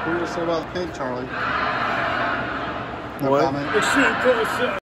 What do you say about the pig, Charlie? No What? comment?